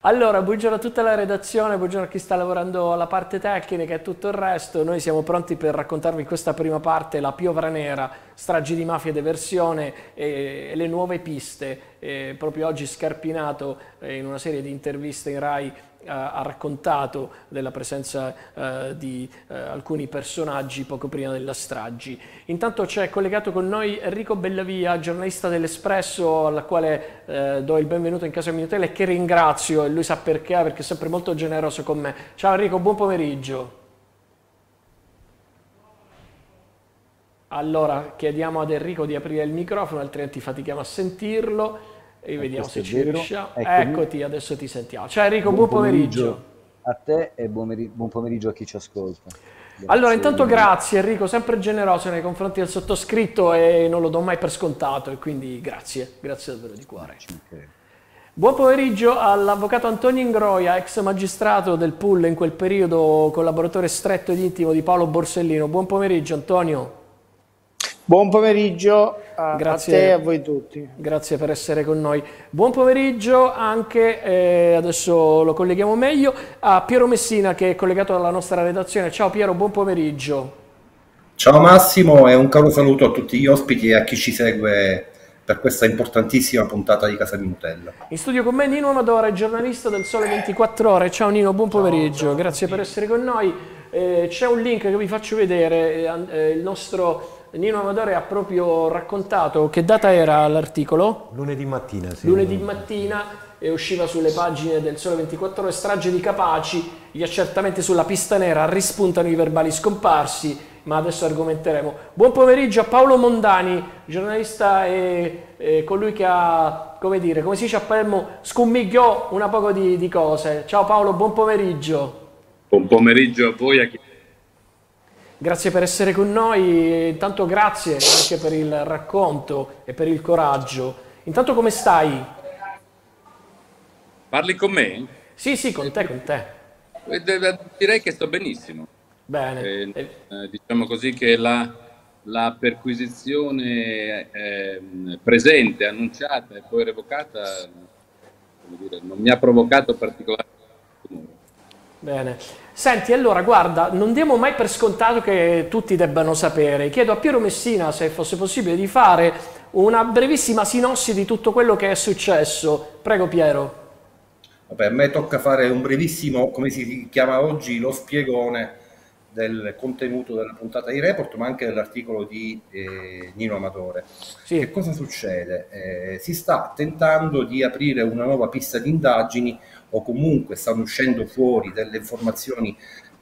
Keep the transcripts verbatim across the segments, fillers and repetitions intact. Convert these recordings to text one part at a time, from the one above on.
Allora, buongiorno a tutta la redazione, buongiorno a chi sta lavorando alla parte tecnica e tutto il resto. Noi siamo pronti per raccontarvi in questa prima parte la Piovra Nera, stragi di mafia ed eversione e, e le nuove piste. E proprio oggi Scarpinato, eh, in una serie di interviste in Rai, ha raccontato della presenza eh, di eh, alcuni personaggi poco prima della stragi. Intanto c'è collegato con noi Enrico Bellavia, giornalista dell'Espresso, alla quale eh, do il benvenuto in casa Minutella e che ringrazio, e lui sa perché, perché è sempre molto generoso con me. Ciao Enrico, buon pomeriggio. Allora chiediamo ad Enrico di aprire il microfono, altrimenti fatichiamo a sentirlo. E E vediamo questo se è ci vero. riusciamo. Eccomi. Eccoti, adesso ti sentiamo. Ciao Enrico, Buon buon pomeriggio. pomeriggio a te e buon, meri- buon pomeriggio a chi ci ascolta. Allora, Grazie intanto mille. grazie Enrico, sempre generoso nei confronti del sottoscritto e non lo do mai per scontato e quindi grazie, grazie davvero di No, cuore. ci mancherebbe. Buon pomeriggio all'avvocato Antonio Ingroia, ex magistrato del Pool, in quel periodo collaboratore stretto ed intimo di Paolo Borsellino. Buon pomeriggio Antonio. Buon pomeriggio a, a te e a Grazie, voi tutti. grazie per essere con noi. Buon pomeriggio anche, eh, adesso lo colleghiamo meglio, a Piero Messina che è collegato alla nostra redazione. Ciao Piero, buon pomeriggio. Ciao Massimo e un caro saluto a tutti gli ospiti e a chi ci segue per questa importantissima puntata di Casa Minutella. In studio con me Nino Amadore, giornalista del Sole ventiquattro Ore. Ciao Nino, buon pomeriggio, ciao, grazie per essere con noi. Eh, c'è un link che vi faccio vedere, eh, il nostro Nino Amadore ha proprio raccontato che data era l'articolo? Lunedì mattina, sì. Lunedì mattina e usciva sulle pagine del Sole ventiquattro Ore, strage di Capaci, gli accertamenti sulla pista nera, rispuntano i verbali scomparsi, ma adesso argomenteremo. Buon pomeriggio a Paolo Mondani, giornalista e, e colui che ha, come dire, come si dice a Palermo, scummigliò una poco di, di cose. Ciao Paolo, buon pomeriggio. Buon pomeriggio a voi. A chi... Grazie per essere con noi, intanto grazie anche per il racconto e per il coraggio. Intanto come stai? Parli con me? Sì, sì, con te, con te. Eh, Direi che sto benissimo. Bene. Eh, eh, diciamo così che la, la perquisizione eh, presente, annunciata e poi revocata, come dire, non mi ha provocato particolare timore. Bene. Senti, allora, guarda, non diamo mai per scontato che tutti debbano sapere. Chiedo a Piero Messina, se fosse possibile, di fare una brevissima sinossi di tutto quello che è successo. Prego, Piero. Vabbè, a me tocca fare un brevissimo, come si chiama oggi, lo spiegone del contenuto della puntata di Report, ma anche dell'articolo di eh, Nino Amadore. Sì. Che cosa succede? Eh, si sta tentando di aprire una nuova pista di indagini o comunque stanno uscendo fuori delle informazioni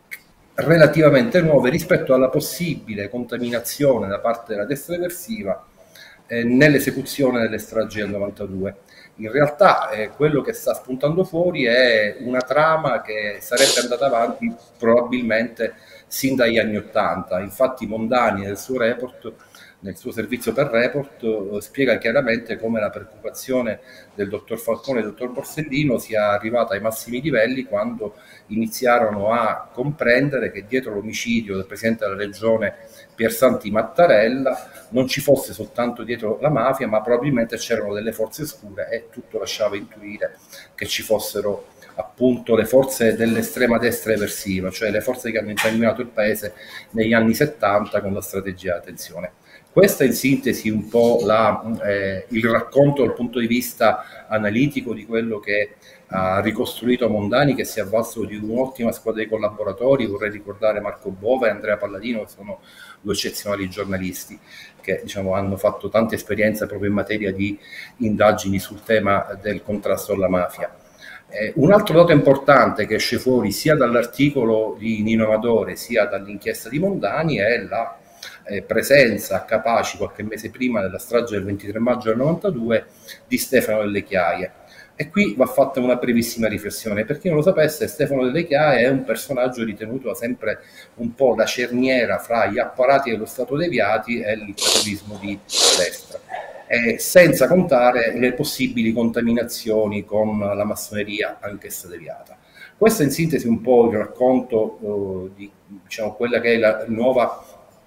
relativamente nuove rispetto alla possibile contaminazione da parte della destra eversiva eh, nell'esecuzione delle stragi del novantadue. In realtà eh, quello che sta spuntando fuori è una trama che sarebbe andata avanti probabilmente sin dagli anni Ottanta. Infatti Mondani nel suo report, nel suo servizio per report, eh, spiega chiaramente come la preoccupazione del dottor Falcone e del dottor Borsellino sia arrivata ai massimi livelli quando iniziarono a comprendere che dietro l'omicidio del presidente della regione Piersanti Mattarella non ci fosse soltanto dietro la mafia, ma probabilmente c'erano delle forze oscure e tutto lasciava intuire che ci fossero appunto le forze dell'estrema destra eversiva, cioè le forze che hanno insanguinato il paese negli anni settanta con la strategia della tensione. Questa è in sintesi un po' la, eh, il racconto dal punto di vista analitico di quello che ha ricostruito Mondani, che si è avvalso di un'ottima squadra di collaboratori. Vorrei ricordare Marco Bova e Andrea Palladino, che sono due eccezionali giornalisti che diciamo, hanno fatto tanta esperienza proprio in materia di indagini sul tema del contrasto alla mafia. Eh, un altro dato importante che esce fuori sia dall'articolo di Nino Amadore sia dall'inchiesta di Mondani è la eh, presenza a Capaci qualche mese prima della strage del ventitré maggio del novantadue di Stefano Delle Chiaie. E qui va fatta una brevissima riflessione. Per chi non lo sapesse, Stefano Delle Chiaie è un personaggio ritenuto da sempre un po' la cerniera fra gli apparati dello Stato deviati e il terrorismo di destra, eh, senza contare le possibili contaminazioni con la massoneria anch'essa deviata. Questo è in sintesi un po' il racconto eh, di diciamo, quella che è la nuova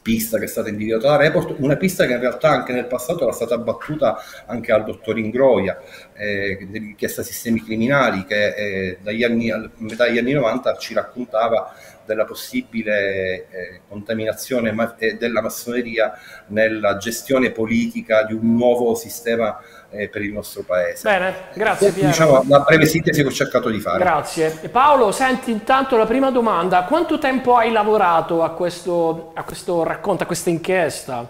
pista che è stata individuata da Report, una pista che in realtà anche nel passato era stata battuta anche al dottor Ingroia, eh, dell'inchiesta sistemi criminali, che eh, dagli anni, a metà degli anni novanta ci raccontava della possibile eh, contaminazione ma eh, della massoneria nella gestione politica di un nuovo sistema eh, per il nostro paese. Bene, grazie Piero. Diciamo la breve sintesi che ho cercato di fare. Grazie. E Paolo, senti intanto la prima domanda: quanto tempo hai lavorato a questo, a questo racconto, a questa inchiesta?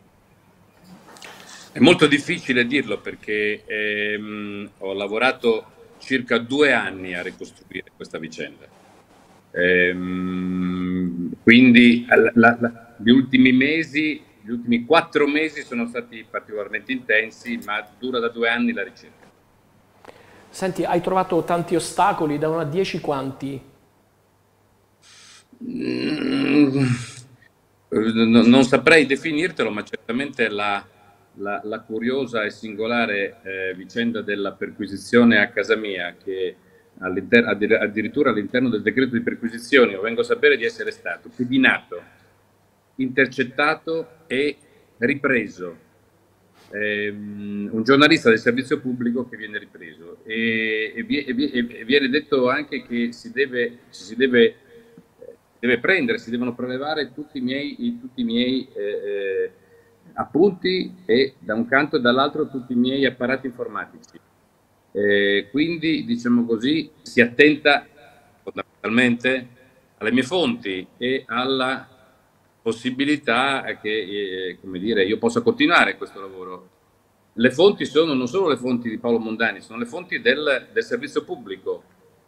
È molto difficile dirlo perché ehm, ho lavorato circa due anni a ricostruire questa vicenda. Ehm, quindi la, la, gli ultimi mesi, gli ultimi quattro mesi sono stati particolarmente intensi, ma dura da due anni la ricerca. Senti, hai trovato tanti ostacoli, da uno a dieci quanti? Mm, non saprei definirtelo, ma certamente la, la, la curiosa e singolare eh, vicenda della perquisizione a casa mia, che addirittura all'interno del decreto di perquisizione io vengo a sapere di essere stato pedinato, intercettato e ripreso. Ehm, un giornalista del servizio pubblico che viene ripreso e, e, e, e viene detto anche che si deve, si deve, deve prendere, si devono prelevare tutti i miei, tutti i miei eh, appunti e da un canto e dall'altro tutti i miei apparati informatici. Eh, quindi, diciamo così, si attenta fondamentalmente alle mie fonti e alla possibilità che, eh, come dire, io possa continuare questo lavoro. Le fonti sono non solo le fonti di Paolo Mondani, sono le fonti del, del servizio pubblico.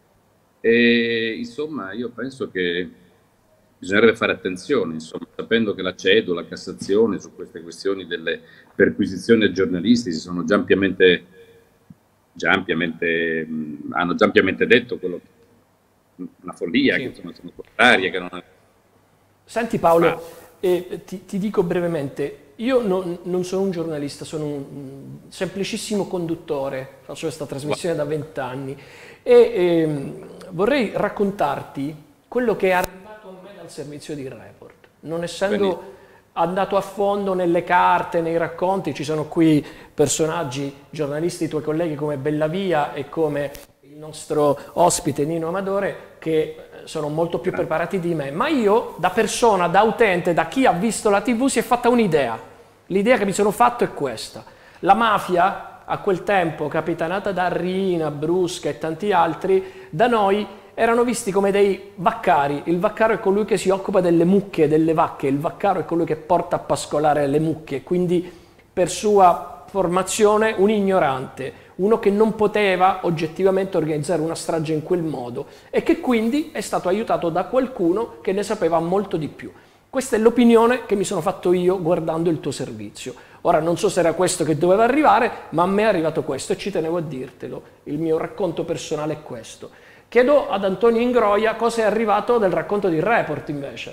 E, insomma, io penso che bisognerebbe fare attenzione, insomma, sapendo che la C E D O, la Cassazione, su queste questioni delle perquisizioni ai giornalisti si sono già ampiamente... Già ampiamente, mh, hanno già ampiamente detto quello che una follia, sì. Che insomma, sono contrarie, che non è... Senti Paolo, ah. eh, ti, ti dico brevemente, io non, non sono un giornalista, sono un, un semplicissimo conduttore, faccio questa trasmissione da vent'anni e eh, vorrei raccontarti quello che è arrivato a me dal servizio di Report, non essendo... Benissimo. Andato a fondo nelle carte, nei racconti, ci sono qui personaggi, giornalisti, tuoi colleghi come Bellavia e come il nostro ospite Nino Amadore, che sono molto più preparati di me, ma io da persona, da utente, da chi ha visto la tivù si è fatta un'idea. L'idea che mi sono fatto è questa: la mafia a quel tempo, capitanata da Rina, Brusca e tanti altri, da noi erano visti come dei vaccari. Il vaccaro è colui che si occupa delle mucche, delle vacche, il vaccaro è colui che porta a pascolare le mucche, quindi per sua formazione un ignorante, uno che non poteva oggettivamente organizzare una strage in quel modo e che quindi è stato aiutato da qualcuno che ne sapeva molto di più. Questa è l'opinione che mi sono fatto io guardando il tuo servizio. Ora non so se era questo che doveva arrivare, ma a me è arrivato questo e ci tenevo a dirtelo. Il mio racconto personale è questo. Chiedo ad Antonio Ingroia cosa è arrivato del racconto di Report invece.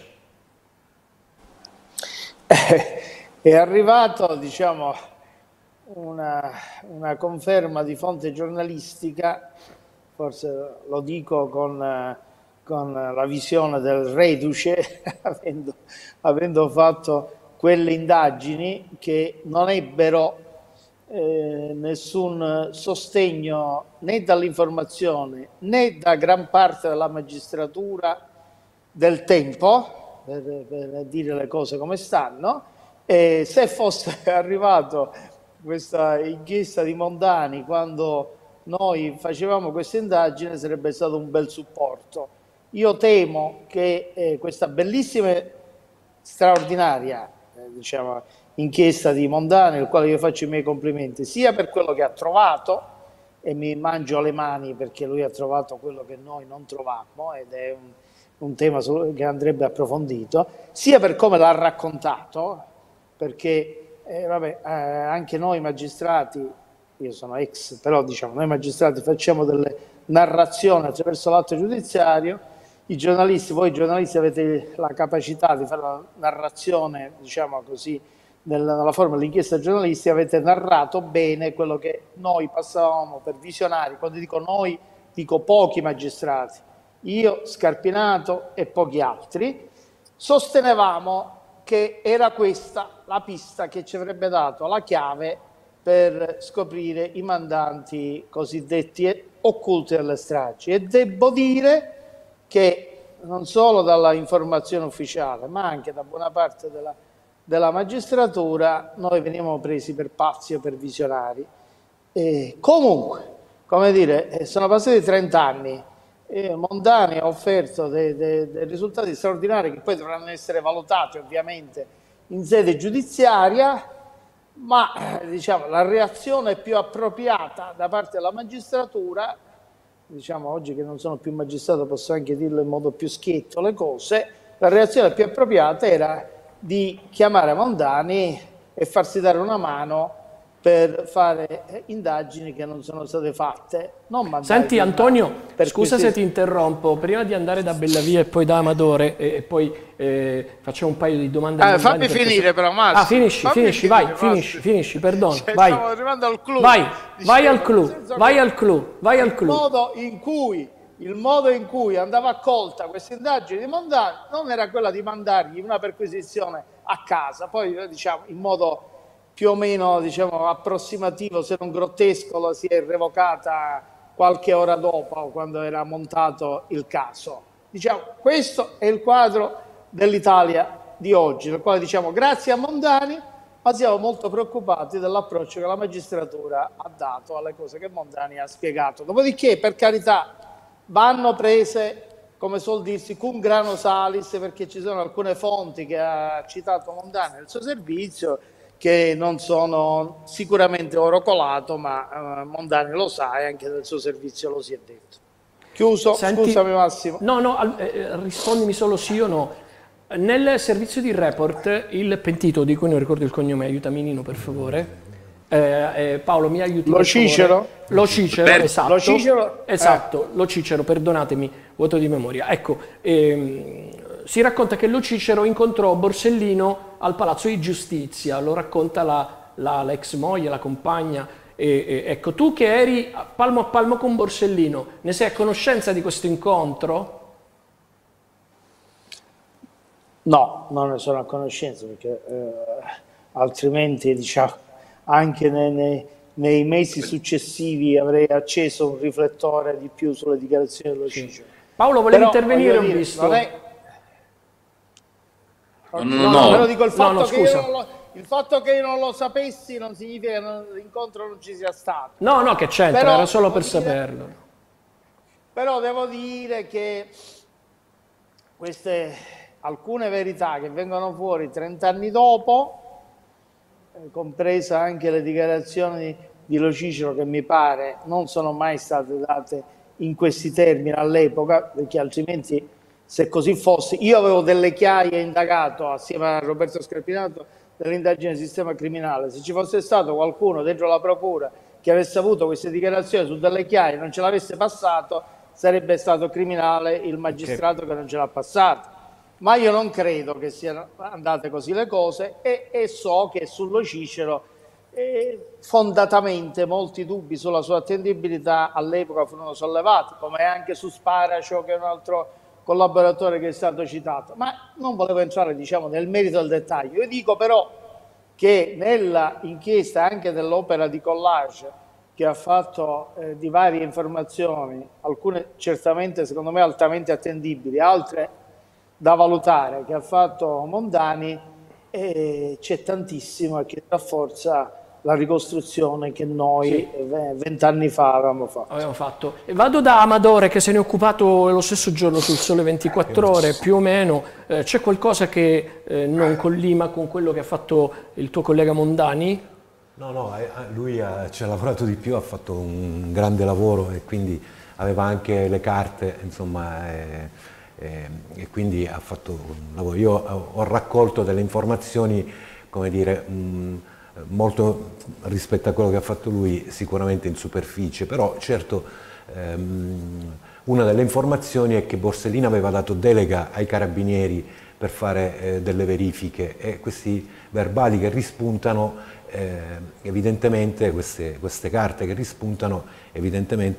È arrivato, diciamo, una, una conferma di fonte giornalistica, forse lo dico con, con la visione del reduce, avendo, avendo fatto quelle indagini che non ebbero Eh, nessun sostegno né dall'informazione né da gran parte della magistratura del tempo, per, per dire le cose come stanno, e se fosse arrivato questa inchiesta di Mondani quando noi facevamo questa indagine sarebbe stato un bel supporto. Io temo che eh, questa bellissima, straordinaria, eh, diciamo, inchiesta di Mondani, al quale io faccio i miei complimenti, sia per quello che ha trovato, e mi mangio le mani perché lui ha trovato quello che noi non trovammo, ed è un, un tema che andrebbe approfondito, sia per come l'ha raccontato, perché eh, vabbè, eh, anche noi magistrati, io sono ex, però diciamo, noi magistrati facciamo delle narrazioni attraverso l'atto giudiziario, i giornalisti, voi giornalisti avete la capacità di fare la narrazione, diciamo così, nella forma dell'inchiesta giornalistica, avete narrato bene quello che noi passavamo per visionari. Quando dico noi, dico pochi magistrati, io, Scarpinato e pochi altri, sostenevamo che era questa la pista che ci avrebbe dato la chiave per scoprire i mandanti cosiddetti occulti alle stragi. E devo dire che non solo dalla informazione ufficiale, ma anche da buona parte della, della magistratura, noi veniamo presi per pazzi o per visionari. E comunque, come dire, sono passati trenta anni, e Mondani ha offerto dei, dei, dei risultati straordinari che poi dovranno essere valutati ovviamente in sede giudiziaria, ma diciamo, la reazione più appropriata da parte della magistratura, diciamo oggi che non sono più magistrato posso anche dirlo in modo più schietto le cose, la reazione più appropriata era di chiamare Mondani e farsi dare una mano per fare indagini che non sono state fatte. Non Senti Antonio, scusa se ti interrompo, prima di andare da Bellavia e poi da Amadore e, e poi eh, facciamo un paio di domande. Eh, fammi finire se... però Massimo. Ah, finisci, finisci, finire, vai, Massimo. finisci, finisci, perdono, cioè, vai. Stiamo arrivando al clou. Vai, Dicevo, vai al clou, vai al clou, vai al clou. Il modo in cui, il modo in cui andava accolta questa indagine di Mondani non era quella di mandargli una perquisizione a casa, poi diciamo in modo più o meno diciamo, approssimativo, se non grottesco, lo si è revocata qualche ora dopo, quando era montato il caso. Diciamo, questo è il quadro dell'Italia di oggi, nel quale diciamo grazie a Mondani, ma siamo molto preoccupati dell'approccio che la magistratura ha dato alle cose che Mondani ha spiegato. Dopodiché, per carità, vanno prese, come suol dirsi, cum grano salis, perché ci sono alcune fonti che ha citato Mondani nel suo servizio, che non sono sicuramente oro colato, ma uh, Mondani lo sa e anche del suo servizio lo si è detto. Chiuso, Senti, scusami Massimo. No, no, eh, rispondimi solo sì o no. Nel servizio di report il pentito, di cui non ricordo il cognome, aiutami Nino per favore, eh, eh, Paolo mi aiuti Lo per Cicero? favore. Lo Cicero, Per... esatto. Lo Cicero? Esatto, eh. Lo Cicero, perdonatemi, vuoto di memoria. Ecco, ehm, si racconta che Lo Cicero incontrò Borsellino al Palazzo di Giustizia, lo racconta la, la, la ex moglie, la compagna. E, e, ecco, tu che eri palmo a palmo con Borsellino, ne sei a conoscenza di questo incontro? No, non ne sono a conoscenza, perché eh, altrimenti diciamo, anche nei, nei, nei mesi successivi avrei acceso un riflettore di più sulle dichiarazioni dello Cicero. Paolo, volevi Però, intervenire, ho dire, visto. Non è... No, no, no. Però dico il fatto, no, no, che io scusa. non lo, il fatto che io non lo sapessi non significa che non- l'incontro non ci sia stato. No, no, che c'entra, Però, era solo per devo dire- saperlo. Però devo dire che queste alcune verità che vengono fuori trent'anni dopo, eh, compresa anche le dichiarazioni di Lo Cicero, che mi pare non sono mai state date in questi termini all'epoca, perché altrimenti, se così fosse, io avevo delle chiaie indagato assieme a Roberto Scarpinato dell'indagine del sistema criminale. Se ci fosse stato qualcuno dentro la procura che avesse avuto queste dichiarazioni su delle chiaie e non ce l'avesse passato, sarebbe stato criminale il magistrato che, che non ce l'ha passato. Ma io non credo che siano andate così le cose, e, e so che sullo Cicero eh, fondatamente molti dubbi sulla sua attendibilità all'epoca furono sollevati, come anche su Sparacio, che è un altro collaboratore che è stato citato. Ma non volevo entrare, diciamo, nel merito del dettaglio. Io dico però che nella inchiesta anche dell'opera di collage che ha fatto eh, di varie informazioni, alcune certamente secondo me altamente attendibili, altre da valutare, che ha fatto Mondani, eh, c'è tantissimo e che rafforza la ricostruzione che noi vent'anni fa avevamo fatto. Abbiamo fatto. E vado da Amadore, che se ne è occupato lo stesso giorno sul Sole ventiquattro Ore, più o meno. Eh, c'è qualcosa che eh, non collima con quello che ha fatto il tuo collega Mondani? No, no, lui ha, ci ha lavorato di più, ha fatto un grande lavoro e quindi aveva anche le carte, insomma, e, e, e quindi ha fatto un lavoro. Io ho, ho raccolto delle informazioni, come dire, mh, molto rispetto a quello che ha fatto lui, sicuramente in superficie, però certo ehm, una delle informazioni è che Borsellino aveva dato delega ai carabinieri per fare eh, delle verifiche, e questi verbali che rispuntano, eh, evidentemente queste, queste carte che rispuntano evidentemente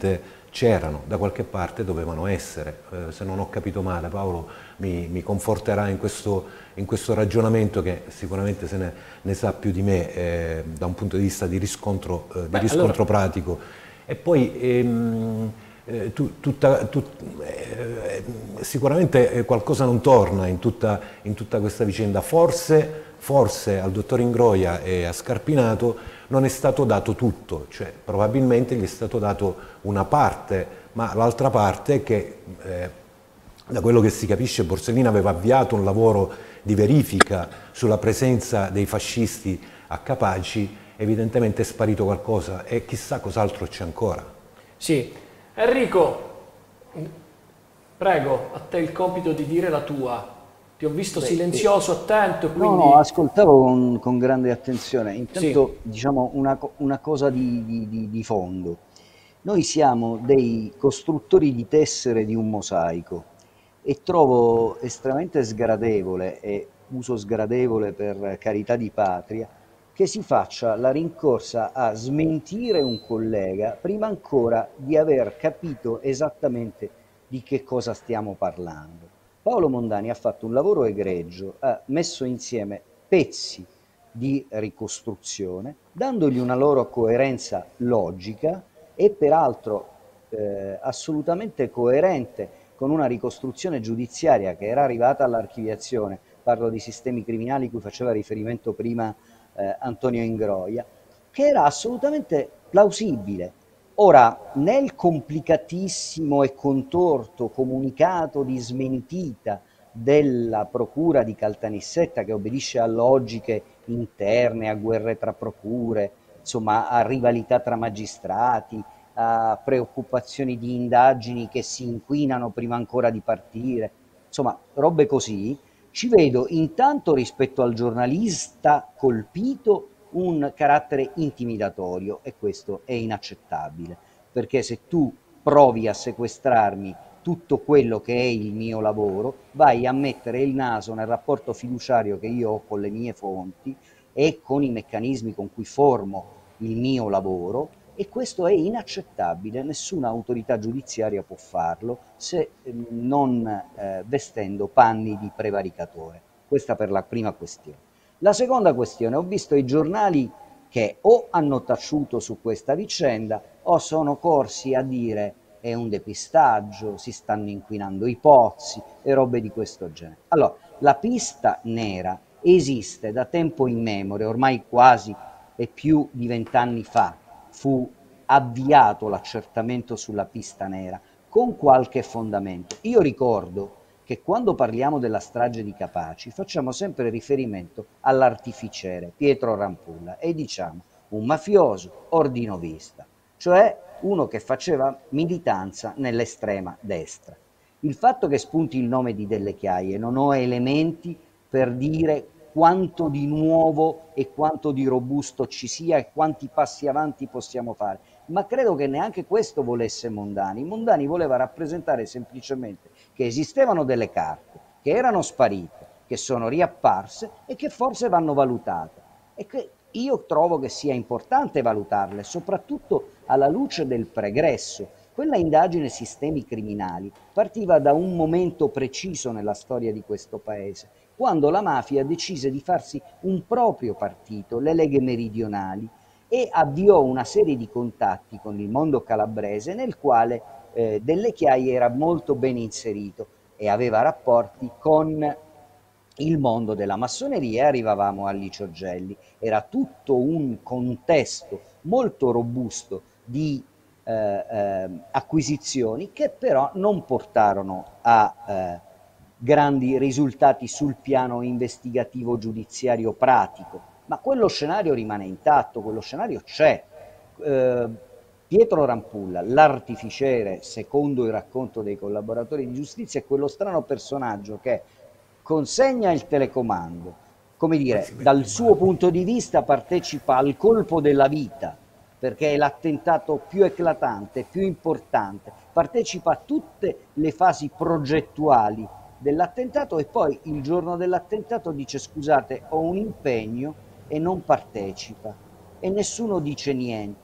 c'erano, da qualche parte dovevano essere. Eh, se non ho capito male, Paolo mi, mi conforterà in questo, in questo ragionamento, che sicuramente se ne, ne sa più di me eh, da un punto di vista di riscontro, eh, di Beh, riscontro allora... pratico. E poi ehm, eh, tu, tutta, tut, eh, sicuramente qualcosa non torna in tutta, in tutta questa vicenda. Forse, forse al dottor Ingroia e a Scarpinato non è stato dato tutto, cioè probabilmente gli è stato dato una parte, ma l'altra parte che, eh, da quello che si capisce, Borsellino aveva avviato un lavoro di verifica sulla presenza dei fascisti a Capaci, evidentemente è sparito qualcosa e chissà cos'altro c'è ancora. Sì. Enrico, prego, a te il compito di dire la tua. Ti ho visto silenzioso, attento, quindi... No, no, ascoltavo con, con grande attenzione. Intanto, Sì. diciamo, una, una cosa di, di, di, di fondo. Noi siamo dei costruttori di tessere di un mosaico e trovo estremamente sgradevole, e uso sgradevole per carità di patria, che si faccia la rincorsa a smentire un collega prima ancora di aver capito esattamente di che cosa stiamo parlando. Paolo Mondani ha fatto un lavoro egregio, ha messo insieme pezzi di ricostruzione, dandogli una loro coerenza logica e peraltro eh, assolutamente coerente con una ricostruzione giudiziaria che era arrivata all'archiviazione. Parlo di sistemi criminali cui faceva riferimento prima eh, Antonio Ingroia, che era assolutamente plausibile. Ora, nel complicatissimo e contorto comunicato di smentita della procura di Caltanissetta, che obbedisce a logiche interne, a guerre tra procure, insomma a rivalità tra magistrati, a preoccupazioni di indagini che si inquinano prima ancora di partire, insomma robe così, ci vedo intanto rispetto al giornalista colpito un carattere intimidatorio, e questo è inaccettabile, perché se tu provi a sequestrarmi tutto quello che è il mio lavoro, vai a mettere il naso nel rapporto fiduciario che io ho con le mie fonti e con i meccanismi con cui formo il mio lavoro, e questo è inaccettabile. Nessuna autorità giudiziaria può farlo se non eh, vestendo panni di prevaricatore. Questa per la prima questione. La seconda questione: ho visto i giornali che o hanno taciuto su questa vicenda o sono corsi a dire è un depistaggio, si stanno inquinando i pozzi e robe di questo genere. Allora, la pista nera esiste da tempo immemore, ormai quasi e più di vent'anni fa fu avviato l'accertamento sulla pista nera con qualche fondamento. Io ricordo che quando parliamo della strage di Capaci facciamo sempre riferimento all'artificiere Pietro Rampulla e diciamo un mafioso ordinovista, cioè uno che faceva militanza nell'estrema destra. Il fatto che spunti il nome di Delle Chiaie, non ho elementi per dire quanto di nuovo e quanto di robusto ci sia e quanti passi avanti possiamo fare, ma credo che neanche questo volesse Mondani. Mondani voleva rappresentare semplicemente che esistevano delle carte che erano sparite, che sono riapparse e che forse vanno valutate, e che io trovo che sia importante valutarle, soprattutto alla luce del pregresso. Quella indagine sistemi criminali partiva da un momento preciso nella storia di questo paese, quando la mafia decise di farsi un proprio partito, le Leghe Meridionali, e avviò una serie di contatti con il mondo calabrese nel quale eh, Delle Chiaie era molto ben inserito e aveva rapporti con il mondo della massoneria, e arrivavamo a Licio Gelli. Era tutto un contesto molto robusto di eh, eh, acquisizioni che però non portarono a eh, grandi risultati sul piano investigativo giudiziario pratico, ma quello scenario rimane intatto, quello scenario c'è. Eh, Pietro Rampulla, l'artificiere, secondo il racconto dei collaboratori di giustizia, è quello strano personaggio che consegna il telecomando, come dire, dal suo punto di vista partecipa al colpo della vita, perché è l'attentato più eclatante, più importante, partecipa a tutte le fasi progettuali dell'attentato, e poi il giorno dell'attentato dice scusate, ho un impegno, e non partecipa, e nessuno dice niente.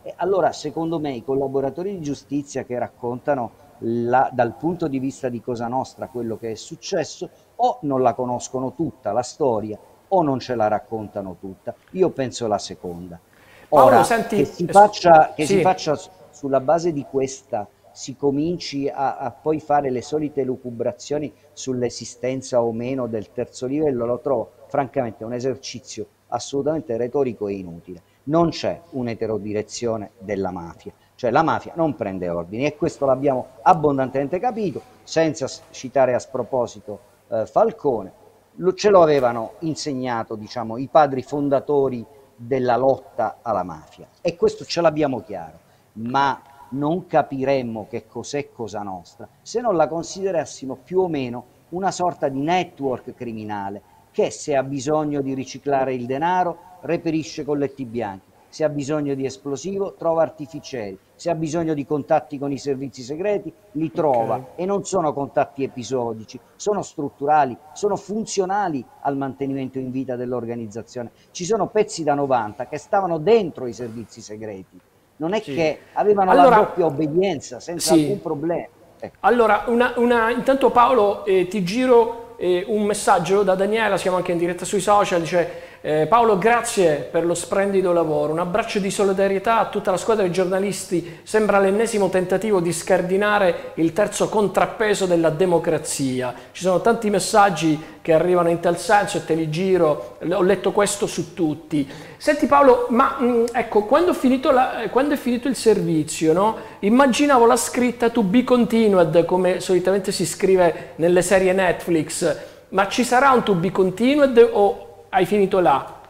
E allora, secondo me, i collaboratori di giustizia che raccontano la, dal punto di vista di Cosa Nostra quello che è successo, o non la conoscono tutta la storia, o non ce la raccontano tutta. Io penso la seconda. Paolo, Ora, senti, che si eh, faccia, che si sì, faccia s- sulla base di questa, si cominci a, a poi fare le solite lucubrazioni sull'esistenza o meno del terzo livello, lo trovo francamente un esercizio assolutamente retorico e inutile. Non c'è un'eterodirezione della mafia, cioè la mafia non prende ordini, e questo l'abbiamo abbondantemente capito, senza citare a sproposito eh, Falcone. Lo, ce lo avevano insegnato, diciamo, i padri fondatori della lotta alla mafia, e questo ce l'abbiamo chiaro, ma non capiremmo che cos'è Cosa Nostra se non la considerassimo più o meno una sorta di network criminale che, se ha bisogno di riciclare il denaro, reperisce colletti bianchi, se ha bisogno di esplosivo trova artificieri, se ha bisogno di contatti con i servizi segreti li ok. trova, e non sono contatti episodici, sono strutturali, sono funzionali al mantenimento in vita dell'organizzazione. Ci sono pezzi da novanta che stavano dentro i servizi segreti, non è Sì. che avevano la Allora, doppia obbedienza senza alcun sì. problema. Ecco. Allora, una, una- intanto Paolo, eh, ti giro eh, un messaggio da Daniela, siamo anche in diretta sui social, dice eh, Paolo, grazie per lo splendido lavoro, un abbraccio di solidarietà a tutta la squadra di giornalisti, sembra l'ennesimo tentativo di scardinare il terzo contrappeso della democrazia. Ci sono tanti messaggi che arrivano in tal senso e te li giro, ho letto questo su tutti. Senti Paolo, ma mh, ecco, quando, ho finito la, quando è finito il servizio, no? Immaginavo la scritta to be continued, come solitamente si scrive nelle serie Netflix, ma ci sarà un to be continued o hai finito là?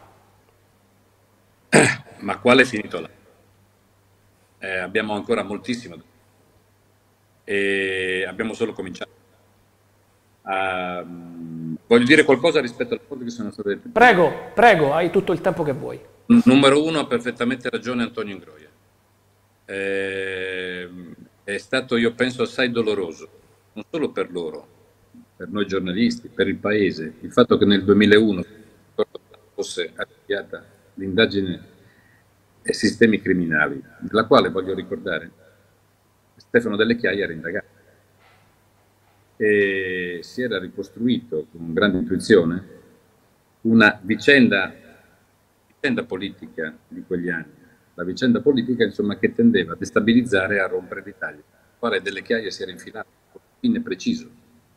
Ma quale è finito là? Eh, abbiamo ancora moltissimo e abbiamo solo cominciato. Uh, voglio dire qualcosa rispetto alle cose che sono state dette. Prego, prego, hai tutto il tempo che vuoi. N- numero uno, ha perfettamente ragione Antonio Ingroia. Eh, è stato, io penso, assai doloroso, non solo per loro, per noi giornalisti, per il paese, il fatto che nel duemilauno fosse avviata l'indagine ai sistemi criminali, della quale, voglio ricordare, Stefano Delle Chiaie era indagato e si era ricostruito con grande intuizione una vicenda, vicenda politica di quegli anni, la vicenda politica insomma che tendeva a destabilizzare e a rompere l'Italia. Quale Delle Chiaie si era infilato con un fine preciso.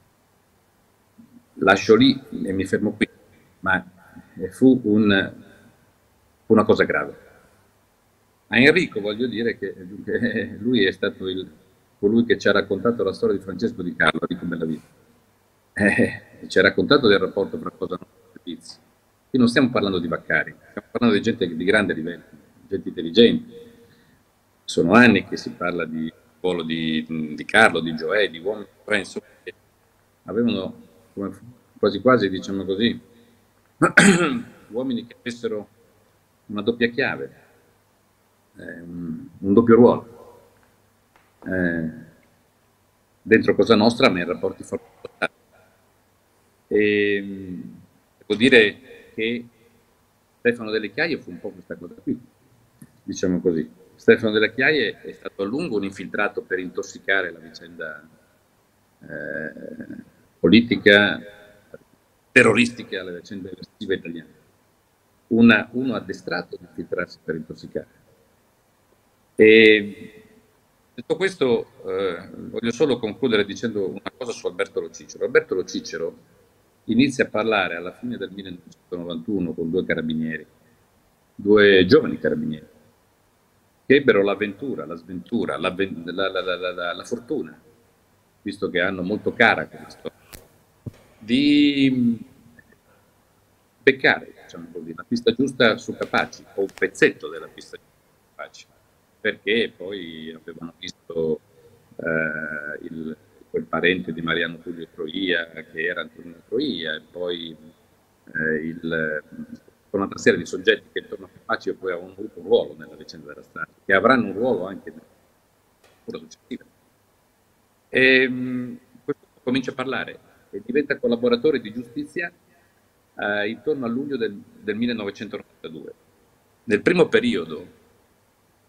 Lascio lì e mi fermo qui, ma fu un, una cosa grave. A Enrico voglio dire che, che lui è stato il, colui che ci ha raccontato la storia di Francesco Di Carlo, di come la vita. Eh, ci ha raccontato del rapporto fra Cosa Nostra e servizi. Qui non stiamo parlando di Vaccari, stiamo parlando di gente di grande livello, gente intelligente. Sono anni che si parla di ruolo di, di Carlo, di Gioè, di uomini insomma, che avevano come, quasi quasi, diciamo così, uomini che avessero una doppia chiave, eh, un, un doppio ruolo. Eh, dentro Cosa Nostra, ma in rapporti forti. E devo dire che Stefano Delle Chiaie fu un po' questa cosa qui, diciamo così. Stefano Delle Chiaie è stato a lungo un infiltrato per intossicare la vicenda eh, politica, terroristica, la vicenda eversiva italiana. Una, uno addestrato ad infiltrarsi per intossicare. E detto questo, eh, voglio solo concludere dicendo una cosa su Alberto Lo Cicero. Alberto Lo Cicero inizia a parlare alla fine del millenovecentonovantuno con due carabinieri, due giovani carabinieri, che ebbero l'avventura, la sventura, la, la, la, la, la fortuna, visto che hanno molto cara quella storia, di beccare, diciamo così, la pista giusta su Capaci, o un pezzetto della pista giusta su Capaci, perché poi avevano visto eh, il, quel parente di Mariano Tullio Troia, che era Antonio Troia, e poi eh, il, un'altra serie di soggetti che intorno a Capaci poi avevano avuto un ruolo nella vicenda della strada, che avranno un ruolo anche nella successiva. E mh, questo comincia a parlare e diventa collaboratore di giustizia eh, intorno a luglio del, del millenovecentonovantadue. Nel primo periodo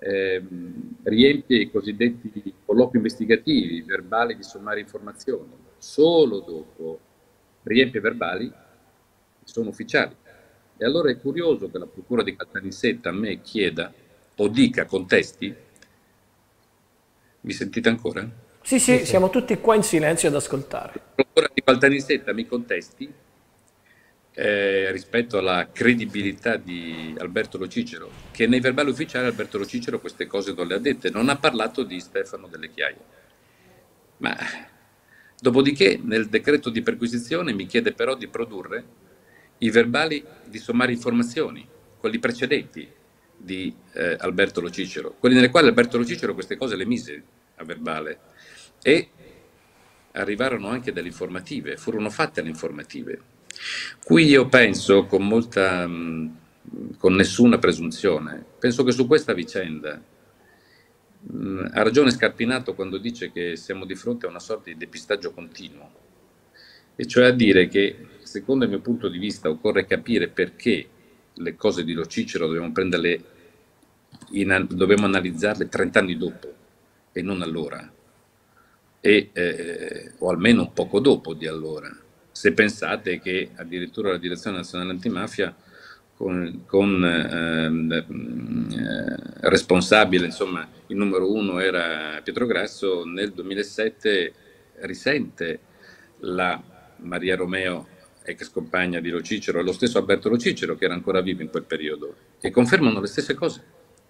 ehm, riempie i cosiddetti colloqui investigativi, verbali di sommarie informazioni, solo dopo riempie verbali che sono ufficiali. E allora è curioso che la Procura di Caltanissetta a me chieda o dica, contesti. Mi sentite ancora? Sì, sì, sì, siamo tutti qua in silenzio ad ascoltare. La Procura di Caltanissetta mi contesti eh, rispetto alla credibilità di Alberto Lo Cicero, che nei verbali ufficiali Alberto Lo Cicero queste cose non le ha dette, non ha parlato di Stefano Delle Chiaie. Ma dopodiché nel decreto di perquisizione mi chiede però di produrre i verbali di sommarie informazioni, quelli precedenti di eh, Alberto Lo Cicero, quelli nelle quali Alberto Lo Cicero queste cose le mise a verbale, e arrivarono anche delle informative, furono fatte le informative. Qui io penso con molta, mh, con nessuna presunzione, penso che su questa vicenda mh, ha ragione Scarpinato quando dice che siamo di fronte a una sorta di depistaggio continuo, e cioè a dire che secondo il mio punto di vista occorre capire perché le cose di Lo Cicero dobbiamo prenderle, in, dobbiamo analizzarle trent'anni dopo e non allora, e, eh, o almeno un poco dopo di allora, se pensate che addirittura la Direzione Nazionale Antimafia con, con eh, eh, responsabile, insomma il numero uno era Pietro Grasso, nel duemilasette risente la Maria Romeo, ex compagna di Lo Cicero, e lo stesso Alberto Lo Cicero, che era ancora vivo in quel periodo, e confermano le stesse cose.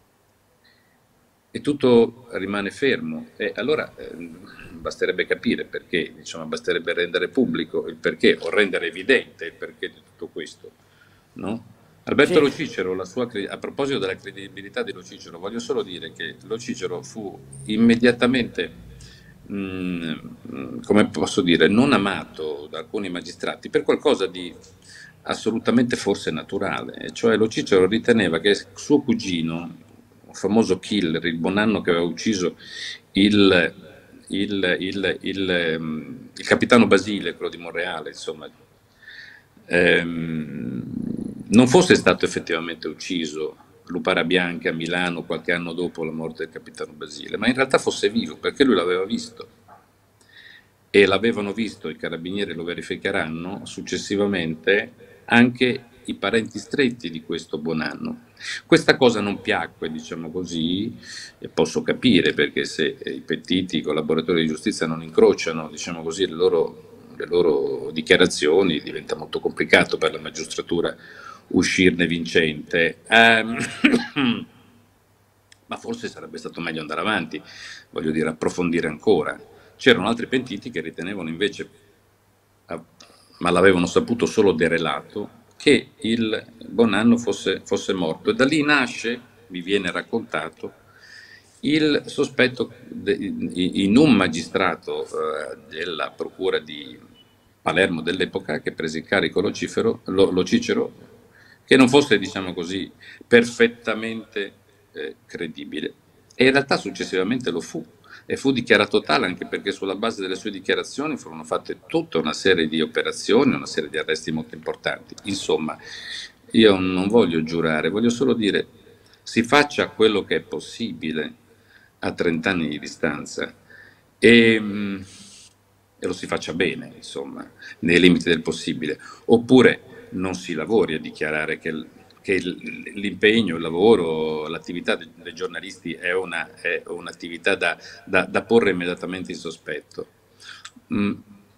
E tutto rimane fermo. E allora eh, basterebbe capire perché, diciamo, basterebbe rendere pubblico il perché, o rendere evidente il perché di tutto questo, no? Alberto sì. Lo Cicero, la sua, a proposito della credibilità di Lo Cicero, voglio solo dire che Lo Cicero fu immediatamente, mh, come posso dire, non amato da alcuni magistrati per qualcosa di assolutamente forse naturale, cioè Lo Cicero riteneva che suo cugino, un famoso killer, il Bonanno che aveva ucciso il, il, il, il, il capitano Basile, quello di Monreale, insomma, ehm, non fosse stato effettivamente ucciso Lupara Bianca a Milano qualche anno dopo la morte del capitano Basile, ma in realtà fosse vivo, perché lui l'aveva visto, e l'avevano visto, i carabinieri lo verificheranno successivamente, anche i parenti stretti di questo Bonanno. Questa cosa non piacque, diciamo così, e posso capire, perché se i pentiti, i collaboratori di giustizia non incrociano, diciamo così, le loro, le loro dichiarazioni, diventa molto complicato per la magistratura uscirne vincente. Um, ma forse sarebbe stato meglio andare avanti, voglio dire, approfondire ancora. C'erano altri pentiti che ritenevano invece, ma l'avevano saputo solo derelato, che il Bonanno fosse, fosse morto, e da lì nasce, mi viene raccontato, il sospetto de, in un magistrato eh, della procura di Palermo dell'epoca, che prese in carico Lo Cicero, Lo, Lo Cicero, che non fosse, diciamo così, perfettamente eh, credibile, e in realtà successivamente lo fu, e fu dichiarato tale anche perché sulla base delle sue dichiarazioni furono fatte tutta una serie di operazioni, una serie di arresti molto importanti. Insomma, io non voglio giurare, voglio solo dire, si faccia quello che è possibile a trent'anni di distanza, e, e lo si faccia bene, insomma, nei limiti del possibile, oppure non si lavori a dichiarare che che l'impegno, il lavoro, l'attività dei giornalisti è, una, è un'attività da, da, da porre immediatamente in sospetto. Mm.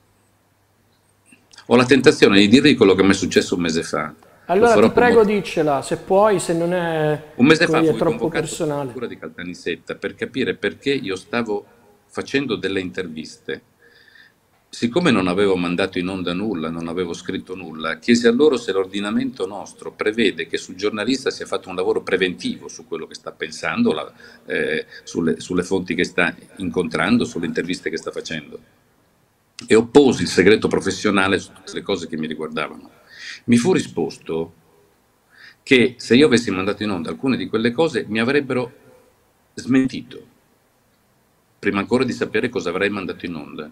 Ho la tentazione di dirvi quello che mi è successo un mese fa. Allora ti prego molto... diccela, se puoi, se non è, un mese fa fui troppo personale. Alla procura di Caltanissetta per capire perché io stavo facendo delle interviste. Siccome non avevo mandato in onda nulla, non avevo scritto nulla, chiesi a loro se l'ordinamento nostro prevede che sul giornalista sia fatto un lavoro preventivo su quello che sta pensando, la, eh, sulle, sulle fonti che sta incontrando, sulle interviste che sta facendo. E opposi il segreto professionale su tutte le cose che mi riguardavano. Mi fu risposto che se io avessi mandato in onda alcune di quelle cose mi avrebbero smentito, prima ancora di sapere cosa avrei mandato in onda.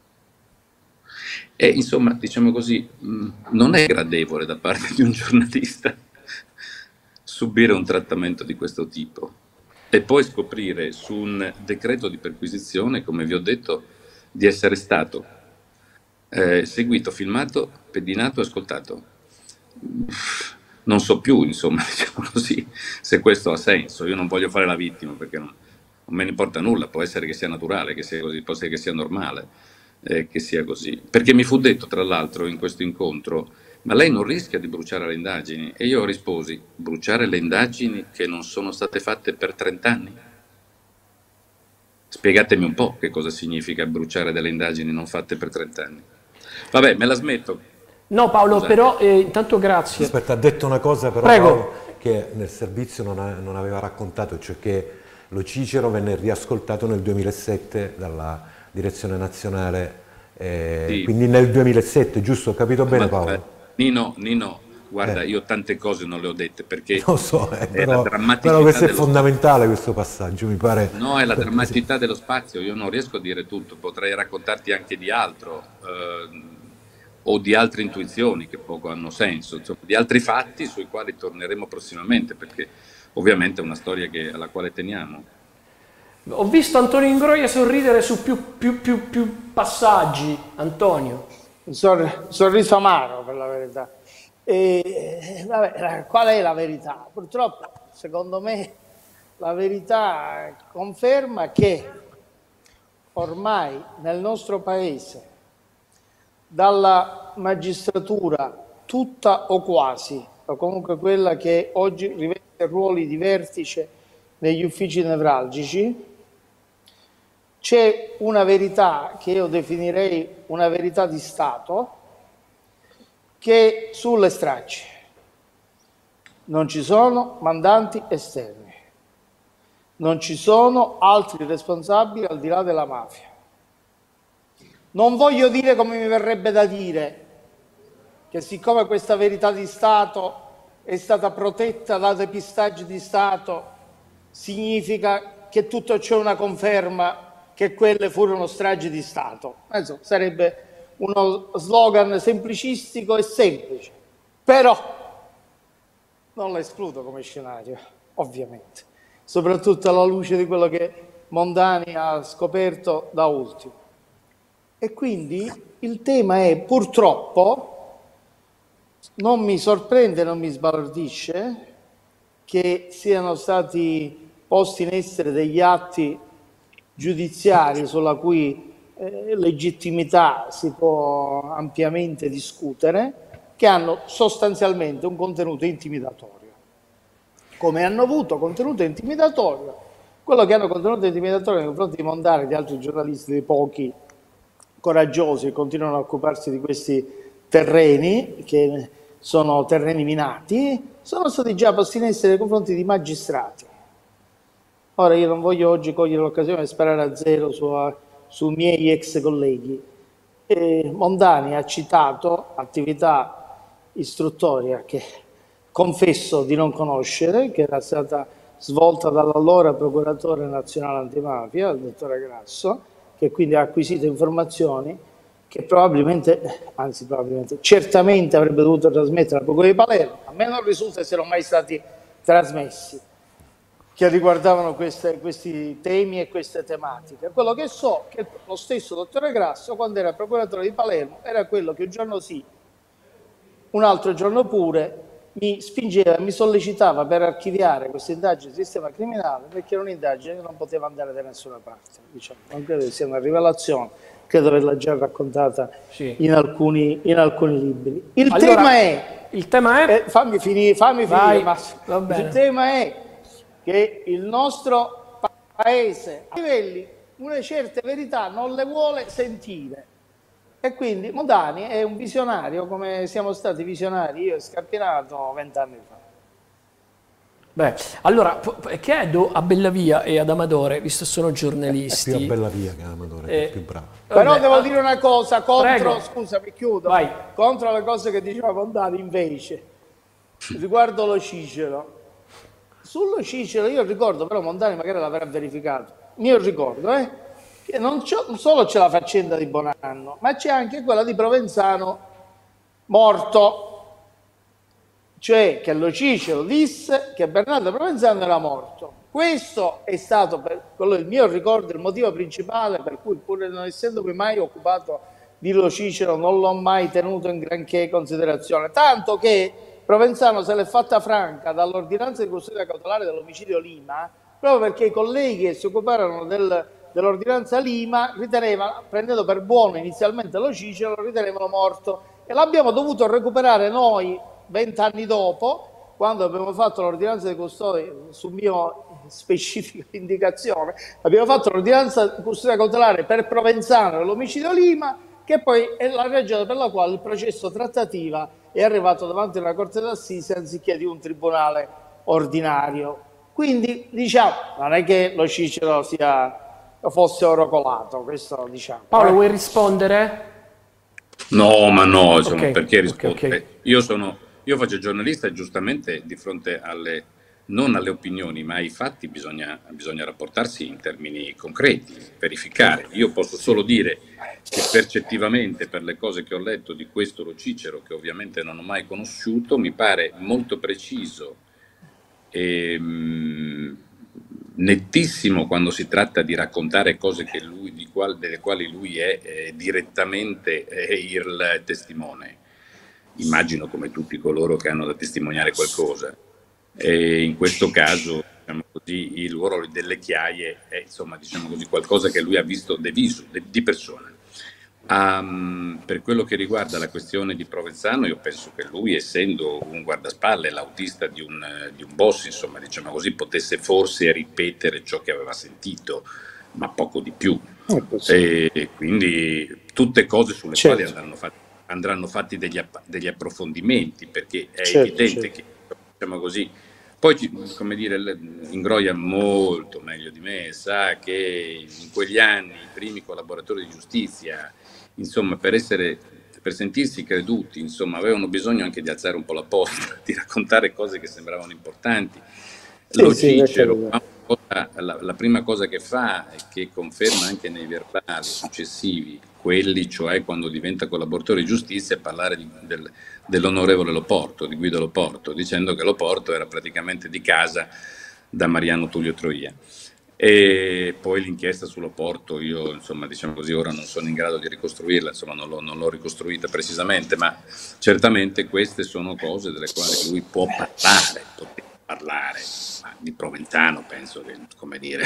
E insomma, diciamo così, non è gradevole da parte di un giornalista subire un trattamento di questo tipo. e poi scoprire su un decreto di perquisizione, come vi ho detto, di essere stato eh, seguito, filmato, pedinato, ascoltato. Non so più, insomma, diciamo così, se questo ha senso. Io non voglio fare la vittima perché non, non me ne importa nulla, può essere che sia naturale, che sia così, può essere che sia normale, eh, che sia così. Perché mi fu detto, tra l'altro, in questo incontro, ma lei non rischia di bruciare le indagini? E io risposi, bruciare le indagini che non sono state fatte per trent'anni? Spiegatemi un po' che cosa significa bruciare delle indagini non fatte per trent'anni. Vabbè, me la smetto. No Paolo, Scusate. però eh, intanto grazie. Aspetta, ha detto una cosa però Prego. Paolo, che nel servizio non, ha, non aveva raccontato, cioè che lo Cicero venne riascoltato nel duemilasette dalla direzione nazionale, eh, Sì. quindi nel duemilasette, giusto? Ho capito bene Ma, Paolo? eh, Nino, Nino, guarda, Eh. io tante cose non le ho dette perché Lo so, eh, è però, la drammaticità però questo è dello fondamentale questo passaggio, mi pare. No, è la drammaticità dello spazio, io non riesco a dire tutto, potrei raccontarti anche di altro, eh, o di altre intuizioni che poco hanno senso, insomma, di altri fatti sui quali torneremo prossimamente, perché ovviamente è una storia che, alla quale teniamo. Ho visto Antonio Ingroia sorridere su più, più, più, più passaggi, Antonio. Un sor- sorriso amaro, per la verità. E, vabbè, qual è la verità? Purtroppo, secondo me, la verità conferma che ormai nel nostro paese, dalla magistratura tutta o quasi, o comunque quella che oggi riveste ruoli di vertice negli uffici nevralgici, c'è una verità che io definirei una verità di Stato, che sulle stragi non ci sono mandanti esterni, non ci sono altri responsabili al di là della mafia. Non voglio dire, come mi verrebbe da dire, che siccome questa verità di Stato è stata protetta da depistaggi di Stato, significa che tutto ciò è una conferma che quelle furono stragi di Stato. Insomma, sarebbe uno slogan semplicistico e semplice, però non lo escludo come scenario, ovviamente, soprattutto alla luce di quello che Mondani ha scoperto da ultimo. E quindi il tema è, purtroppo, non mi sorprende, non mi sbalordisce che siano stati posti in essere degli atti giudiziari sulla cui eh, legittimità si può ampiamente discutere, che hanno sostanzialmente un contenuto intimidatorio. Come hanno avuto contenuto intimidatorio quello che hanno contenuto intimidatorio nei confronti di Mondani e di altri giornalisti, dei pochi coraggiosi che continuano a occuparsi di questi terreni, che sono terreni minati, sono stati già posti in essere nei confronti di magistrati. Ora io non voglio oggi cogliere l'occasione per sparare a zero su, su miei ex colleghi. E Mondani ha citato attività istruttoria che confesso di non conoscere, che era stata svolta dall'allora procuratore nazionale antimafia, il dottore Grasso, che quindi ha acquisito informazioni che probabilmente, anzi probabilmente, certamente avrebbe dovuto trasmettere al Procura di Palermo. A me non risulta che siano mai stati trasmessi, che riguardavano queste, questi temi e queste tematiche. Quello che so è che lo stesso dottore Grasso, quando era procuratore di Palermo, era quello che un giorno sì, un altro giorno pure, mi spingeva, mi sollecitava per archiviare questa indagine di sistema criminale, perché era un'indagine che non poteva andare da nessuna parte. Diciamo. Non credo che sia una rivelazione, credo averla già raccontata sì. in, alcuni, in alcuni libri. Il allora, tema è... Il tema è... Eh, fammi finire, fammi Vai, finire, Massimo. Il tema è che il nostro paese a livelli una certa verità non le vuole sentire. E quindi Mondani è un visionario come siamo stati visionari io e Scarpinato vent'anni fa. Beh, allora chiedo a Bellavia e ad Amadore, visto che sono giornalisti. È più a Bellavia che ad Amadore, eh, è più bravo. Però vabbè, devo ah, dire una cosa contro, prego. scusami, chiudo, Vai. contro le cose che diceva Mondani invece, riguardo lo Cicero. Sullo Cicero io ricordo, però Mondani magari l'avrà verificato, io ricordo, eh? Che non, non solo c'è la faccenda di Bonanno, ma c'è anche quella di Provenzano morto, cioè che lo Cicero disse che Bernardo Provenzano era morto. Questo è stato per, quello il mio ricordo, il motivo principale per cui, pur non essendomi mai occupato di Lo Cicero, non l'ho mai tenuto in granché considerazione, tanto che Provenzano se l'è fatta franca dall'ordinanza di custodia cautelare dell'omicidio Lima, proprio perché i colleghi che si occuparono del, dell'ordinanza Lima ritenevano, prendendo per buono inizialmente Lo Cicero, lo ritenevano morto, e l'abbiamo dovuto recuperare noi vent'anni dopo, quando abbiamo fatto l'ordinanza di custodia su mio specifica indicazione, abbiamo fatto l'ordinanza di custodia cautelare per Provenzano dell'omicidio Lima, che poi è la ragione per la quale il processo trattativa è arrivato davanti a una corte d'assise anziché di un tribunale ordinario. Quindi diciamo, non è che Lo Cicero sia, fosse oracolato, questo diciamo. Paolo, eh. vuoi rispondere? No, ma no, insomma, Okay, perché okay, rispondere? okay. Io sono, io faccio giornalista e giustamente di fronte alle, non alle opinioni, ma ai fatti bisogna, bisogna rapportarsi in termini concreti, verificare. Io posso solo dire che percettivamente, per le cose che ho letto di questo Lo Cicero, che ovviamente non ho mai conosciuto, mi pare molto preciso e mh, nettissimo quando si tratta di raccontare cose che lui, di qual, delle quali lui è eh, direttamente eh, il testimone. Immagino come tutti coloro che hanno da testimoniare qualcosa. E in questo caso, diciamo così, il ruolo delle chiaie è, insomma, diciamo così, qualcosa che lui ha visto de viso, de, di persona. Um, per quello che riguarda la questione di Provenzano, io penso che lui, essendo un guardaspalle, l'autista di un, di un boss, insomma, diciamo così, potesse forse ripetere ciò che aveva sentito, ma poco di più. E, e quindi tutte cose sulle certo. quali andranno fatti, andranno fatti degli, degli approfondimenti, perché è certo, evidente certo. che, diciamo così, poi, come dire, Ingroia molto meglio di me, sa che in quegli anni i primi collaboratori di giustizia, insomma, per essere, per sentirsi creduti, insomma, avevano bisogno anche di alzare un po' la posta, di raccontare cose che sembravano importanti. Sì, Lo sì, Cicero, la, la, la prima cosa che fa e che conferma anche nei verbali successivi, quelli cioè quando diventa collaboratore di giustizia, è parlare di, del, dell'onorevole Loporto, di Guido Loporto, dicendo che Loporto era praticamente di casa da Mariano Tullio Troia. E poi l'inchiesta sull'Oporto, io insomma diciamo così ora non sono in grado di ricostruirla, insomma non l'ho, non l'ho ricostruita precisamente, ma certamente queste sono cose delle quali lui può parlare, poteva parlare, ma di Provenzano penso che, come dire,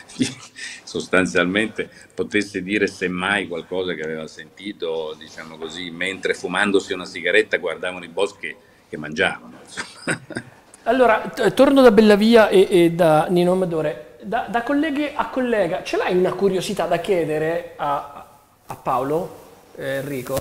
sostanzialmente potesse dire semmai qualcosa che aveva sentito, diciamo così, mentre fumandosi una sigaretta guardavano i boss che, che mangiavano. Allora, torno da Bellavia e, e da Nino Amadore. Da, da colleghe a collega, ce l'hai una curiosità da chiedere a, a Paolo, eh, Enrico?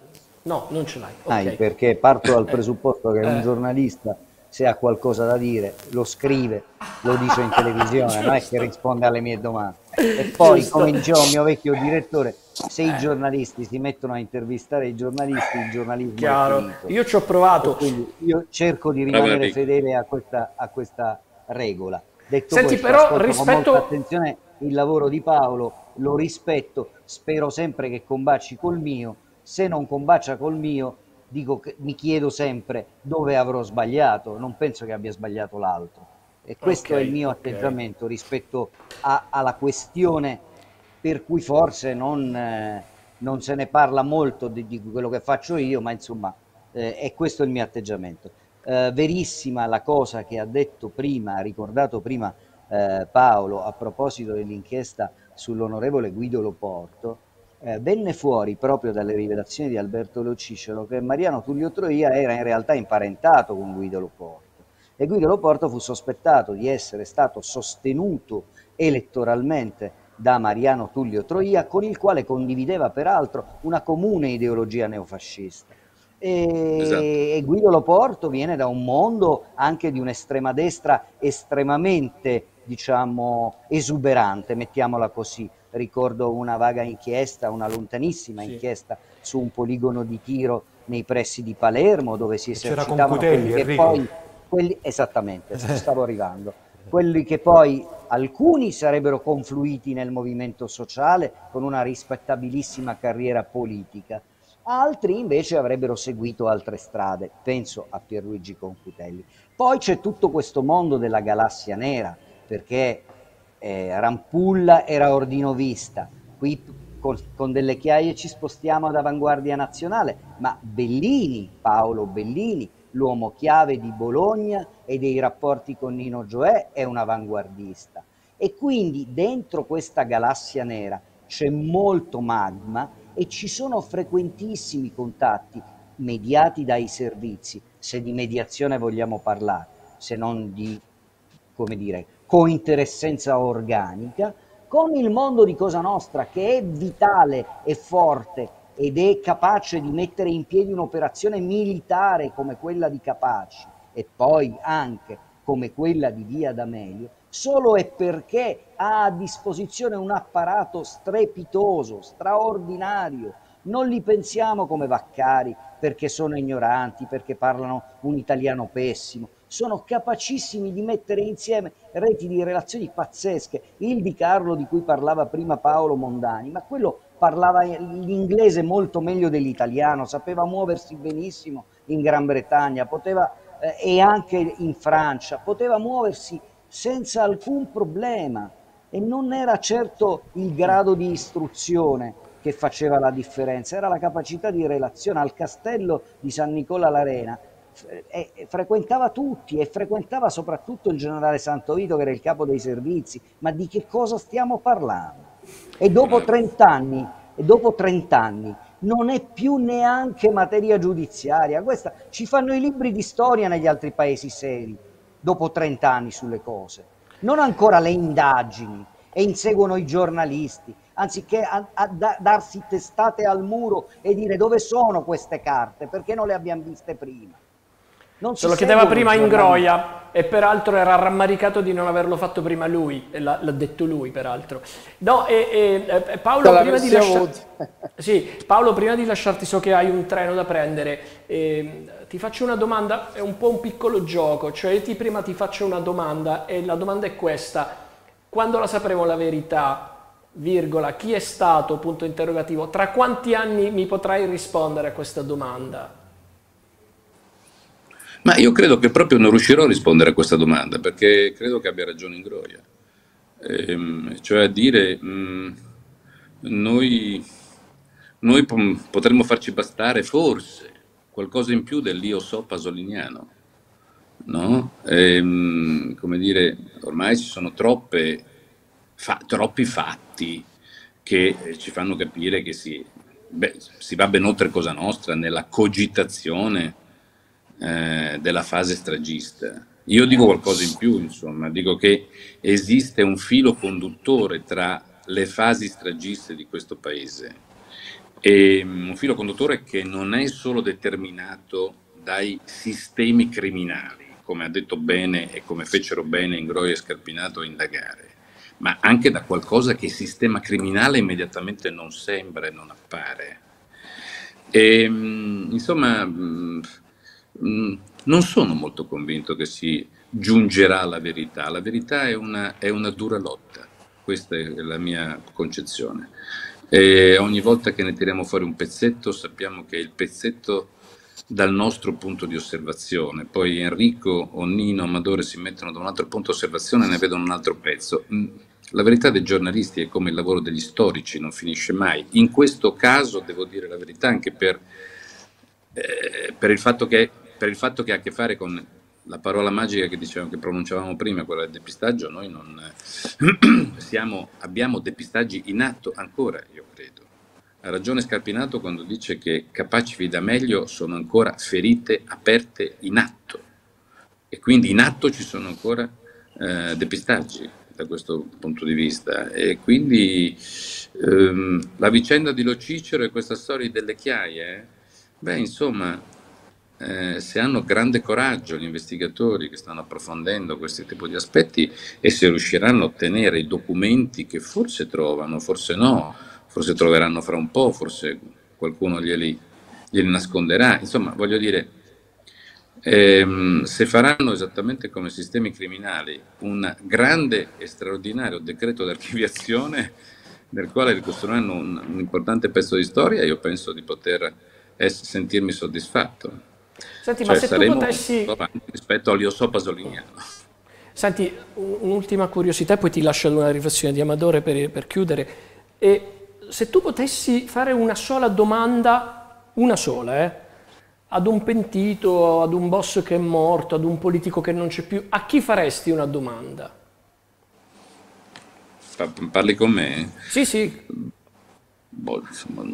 No, non ce l'hai. Okay. Okay. Perché parto dal presupposto che eh. un giornalista, se ha qualcosa da dire, lo scrive, lo dice in televisione, non è che risponde alle mie domande. E poi, Giusto. come diceva un mio vecchio direttore, se i giornalisti si mettono a intervistare i giornalisti, il giornalismo Chiaro. è finito. Io ci ho provato. E quindi io cerco di rimanere fedele a questa, a questa regola. Detto Senti, questo, però, ascolto rispetto... con molta attenzione il lavoro di Paolo, lo rispetto, spero sempre che combaci col mio, se non combacia col mio, dico che mi chiedo sempre dove avrò sbagliato, non penso che abbia sbagliato l'altro. E questo okay, è il mio okay. atteggiamento rispetto a, alla questione per cui forse non, eh, non se ne parla molto di, di quello che faccio io, ma insomma eh, è questo il mio atteggiamento. Eh, verissima la cosa che ha detto prima, ha ricordato prima eh, Paolo a proposito dell'inchiesta sull'onorevole Guido Loporto, eh, venne fuori proprio dalle rivelazioni di Alberto Lo Cicero che Mariano Tullio Troia era in realtà imparentato con Guido Loporto e Guido Loporto fu sospettato di essere stato sostenuto elettoralmente da Mariano Tullio Troia, con il quale condivideva peraltro una comune ideologia neofascista. E, esatto. e Guido Loporto viene da un mondo anche di un'estrema destra estremamente, diciamo, esuberante, mettiamola così. Ricordo una vaga inchiesta, una lontanissima sì. inchiesta su un poligono di tiro nei pressi di Palermo, dove si esercitavano Cutelli, quelli che poi, quelli, esattamente, stavo arrivando, quelli che poi alcuni sarebbero confluiti nel movimento sociale con una rispettabilissima carriera politica. Altri invece avrebbero seguito altre strade, penso a Pierluigi Concutelli. Poi c'è tutto questo mondo della galassia nera, perché eh, Rampulla era ordinovista, qui con, con Delle Chiaie ci spostiamo ad Avanguardia Nazionale, ma Bellini, Paolo Bellini, l'uomo chiave di Bologna e dei rapporti con Nino Gioè, è un avanguardista. E quindi dentro questa galassia nera c'è molto magma e ci sono frequentissimi contatti mediati dai servizi, se di mediazione vogliamo parlare, se non di, come dire, cointeressenza organica, con il mondo di Cosa Nostra, che è vitale e forte ed è capace di mettere in piedi un'operazione militare come quella di Capaci e poi anche come quella di Via D'Amelio, solo è perché ha a disposizione un apparato strepitoso, straordinario. Non li pensiamo come Vaccari perché sono ignoranti, perché parlano un italiano pessimo. Sono capacissimi di mettere insieme reti di relazioni pazzesche. Il Di Carlo di cui parlava prima Paolo Mondani, ma quello parlava l'inglese molto meglio dell'italiano, sapeva muoversi benissimo in Gran Bretagna, poteva, eh, e anche in Francia, poteva muoversi senza alcun problema e non era certo il grado di istruzione che faceva la differenza, era la capacità di relazione. Al castello di San Nicola l'Arena e frequentava tutti e frequentava soprattutto il generale Santovito, che era il capo dei servizi. Ma di che cosa stiamo parlando? E dopo trent'anni, e dopo trent'anni non è più neanche materia giudiziaria. Questa, ci fanno i libri di storia negli altri paesi seri dopo trent'anni sulle cose, non ancora le indagini, e inseguono i giornalisti anziché a, a da, darsi testate al muro e dire dove sono queste carte, perché non le abbiamo viste prima. Non Se lo chiedeva prima Ingroia e peraltro era rammaricato di non averlo fatto prima lui, e l'ha detto lui peraltro. No, e, e Paolo, prima di lasciarti, sì, Paolo, prima di lasciarti, so che hai un treno da prendere, eh, ti faccio una domanda, è un po' un piccolo gioco, cioè ti, prima ti faccio una domanda e la domanda è questa: quando la sapremo la verità, virgola, chi è stato, punto interrogativo, tra quanti anni mi potrai rispondere a questa domanda? Ma io credo che proprio non riuscirò a rispondere a questa domanda, perché credo che abbia ragione Ingroia. Ehm, cioè a dire, mh, noi, noi potremmo farci bastare forse qualcosa in più dell'io so pasoliniano, no? Ehm, come dire, ormai ci sono troppe, fa, troppi fatti che ci fanno capire che si, beh, si va ben oltre Cosa Nostra nella cogitazione Eh, della fase stragista. Io dico qualcosa in più, insomma, dico che esiste un filo conduttore tra le fasi stragiste di questo paese, e un filo conduttore che non è solo determinato dai sistemi criminali, come ha detto bene e come fecero bene Ingroia e Scarpinato a indagare, ma anche da qualcosa che il sistema criminale immediatamente non sembra e non appare. E, insomma, non sono molto convinto che si giungerà alla verità. La verità è una, è una dura lotta, questa è la mia concezione. E ogni volta che ne tiriamo fuori un pezzetto sappiamo che è il pezzetto dal nostro punto di osservazione, poi Enrico o Nino Amadore si mettono da un altro punto di osservazione e ne vedono un altro pezzo. La verità dei giornalisti è come il lavoro degli storici, non finisce mai. In questo caso devo dire la verità anche per, eh, per il fatto che per il fatto che ha a che fare con la parola magica che dicevamo, che pronunciavamo prima, quella del depistaggio. Noi non siamo, abbiamo depistaggi in atto ancora, io credo. Ha ragione Scarpinato quando dice che Capaci Via D'Amelio sono ancora ferite aperte in atto, e quindi in atto ci sono ancora eh, depistaggi da questo punto di vista. E quindi ehm, la vicenda di Lo Cicero e questa storia delle chiaie, beh, insomma, Eh, se hanno grande coraggio gli investigatori che stanno approfondendo questi tipi di aspetti, e se riusciranno a ottenere i documenti che forse trovano, forse no, forse troveranno fra un po', forse qualcuno glieli, glieli nasconderà, insomma, voglio dire, ehm, se faranno esattamente come sistemi criminali un grande e straordinario decreto d'archiviazione nel quale ricostruiranno un, un importante pezzo di storia, io penso di poter es- sentirmi soddisfatto. Senti, Cioè, ma se tu saremo potessi... avanti rispetto all'io so pasoliniano. Senti, un'ultima curiosità, poi ti lascio ad una riflessione di Amadore per, per chiudere. E se tu potessi fare una sola domanda, una sola, eh, ad un pentito, ad un boss che è morto, ad un politico che non c'è più, a chi faresti una domanda? Parli con me? Sì, sì. Boh, insomma,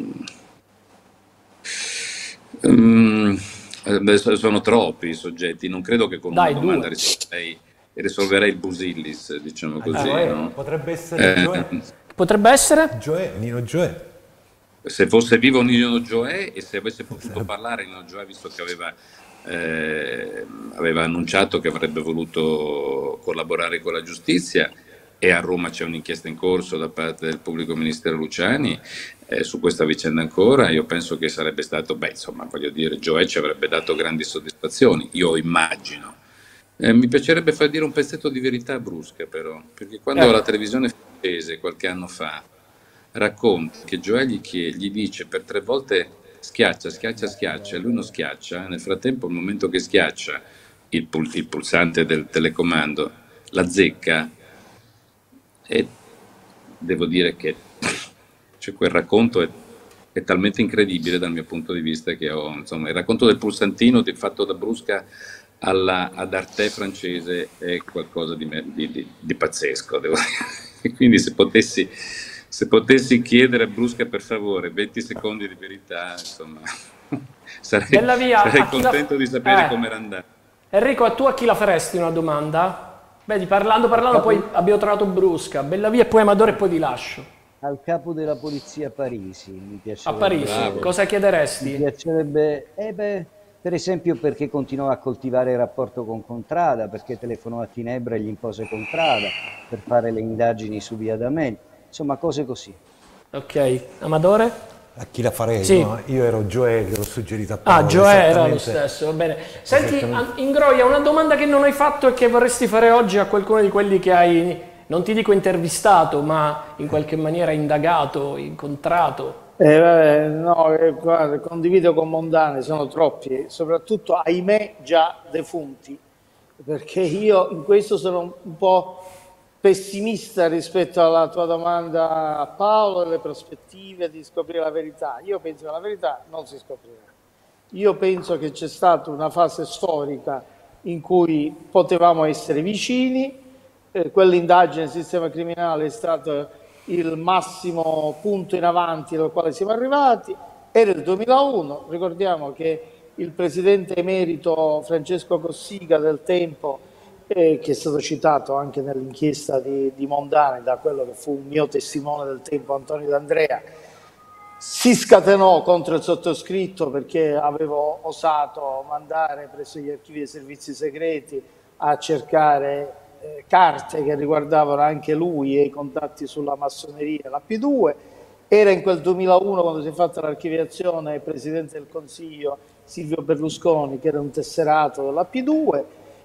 um, sono troppi i soggetti, non credo che con Dai, una domanda due. risolverei, risolverei il Busillis, diciamo così. Gioè, No? potrebbe essere Eh, Gioè. Potrebbe essere? Gioè, Nino Gioè. Se fosse vivo Nino Gioè e se avesse potuto parlare Nino Gioè, visto che aveva, eh, aveva annunciato che avrebbe voluto collaborare con la giustizia, e a Roma c'è un'inchiesta in corso da parte del pubblico ministero Luciani eh, su questa vicenda ancora, io penso che sarebbe stato, beh insomma voglio dire, Gioè ci avrebbe dato grandi soddisfazioni, io immagino. Eh, mi piacerebbe far dire un pezzetto di verità a Brusca però, perché quando Eh. la televisione francese qualche anno fa racconta che Gioè gli, chie- gli dice per tre volte schiaccia, schiaccia, schiaccia, e lui non schiaccia, nel frattempo al momento che schiaccia il, pul- il pulsante del telecomando, la zecca, e devo dire che cioè, quel racconto è, è talmente incredibile dal mio punto di vista che ho, insomma, il racconto del pulsantino di- fatto da Brusca alla, ad Arte francese è qualcosa di, me- di- di- di pazzesco, devo dire. E quindi se potessi, se potessi chiedere a Brusca per favore venti secondi di verità, insomma, sarei, Bella via, sarei a chi la- contento di sapere eh. com'era andato. Enrico, a tu a chi la faresti una domanda? Vedi, parlando, parlando, poi abbiamo trovato Brusca, Bella via e poi Amadore e poi ti lascio. Al capo della polizia Parisi, mi A piacerebbe. Parigi, Bravo. cosa Mi chiederesti? piacerebbe, eh beh, per esempio perché continuò a coltivare il rapporto con Contrada, perché telefonò a Tinebra e gli impose Contrada per fare le indagini su Via D'Amelio, insomma cose così. Ok, Amadore? A chi la farei? Sì. No, io ero Gioè che l'ho suggerito a Paolo. Ah, Gioè era lo esattamente. stesso, va bene. Senti, Esattamente. An- Ingroia, una domanda che non hai fatto e che vorresti fare oggi a qualcuno di quelli che hai, non ti dico intervistato, ma in qualche maniera indagato, incontrato. Eh, vabbè, no, eh, guarda, condivido con Mondani, sono troppi, soprattutto ahimè già defunti, perché io in questo sono un po' pessimista rispetto alla tua domanda a Paolo e le prospettive di scoprire la verità. Io penso che la verità non si scoprirà. Io penso che c'è stata una fase storica in cui potevamo essere vicini, eh, quell'indagine del sistema criminale è stato il massimo punto in avanti dal quale siamo arrivati, era il duemilauno, ricordiamo che il presidente emerito Francesco Cossiga del tempo, eh, che è stato citato anche nell'inchiesta di, di Mondani da quello che fu un mio testimone del tempo, Antonio D'Andrea, si scatenò contro il sottoscritto perché avevo osato mandare presso gli archivi dei servizi segreti a cercare eh, carte che riguardavano anche lui e i contatti sulla massoneria e la P due. Era in quel duemilauno quando si è fatta l'archiviazione il Presidente del Consiglio Silvio Berlusconi, che era un tesserato della P due,